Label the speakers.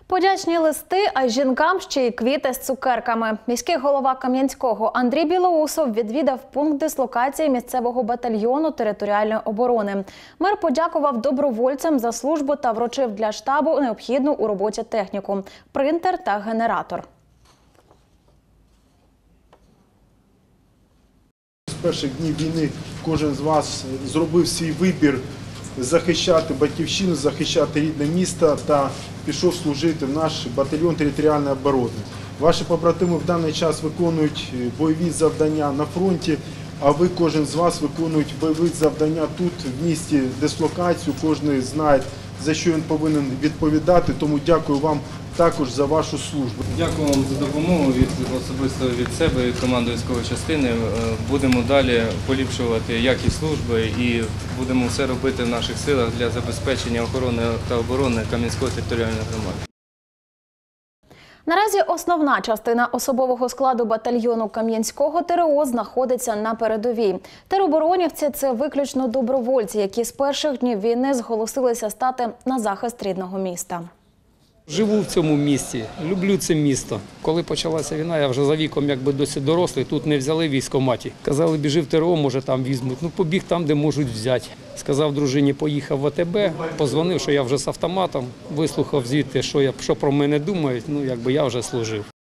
Speaker 1: Подячні листи, а жінкам ще й квіти з цукерками. Міський голова Кам'янського Андрій Білоусов відвідав пункт дислокації місцевого батальйону територіальної оборони. Мер подякував добровольцям за службу та вручив для штабу необхідну у роботі техніку – принтер та генератор.
Speaker 2: З перших днів війни кожен з вас зробив свій вибір захищати батьківщину, захищати рідне місто та пішов служити в наш батальйон територіальної оборони. Ваші побратими в даний час виконують бойові завдання на фронті, а ви, кожен з вас, виконують бойові завдання тут, в місті, дислокацію. Кожен знає, за що він повинен відповідати, тому дякую вам також за вашу службу.
Speaker 3: Дякую вам за допомогу особисто від себе і від команди військової частини. Будемо далі поліпшувати якість служби і будемо все робити в наших силах для забезпечення охорони та оборони Кам'янської територіальної громади.
Speaker 1: Наразі основна частина особового складу батальйону Кам'янського ТРО знаходиться на передовій. Тероборонівці – це виключно добровольці, які з перших днів війни зголосилися стати на захист рідного міста.
Speaker 4: Живу в цьому місті, люблю це місто. Коли почалася війна, я вже за віком якби досить дорослий, тут не взяли в військкоматі. Казали, біжи в ТРО, може там візьмуть. Ну, побіг там, де можуть взяти. Сказав дружині, поїхав в АТБ, позвонив, що я вже з автоматом, вислухав звідти, що про мене думають, ну якби я вже служив.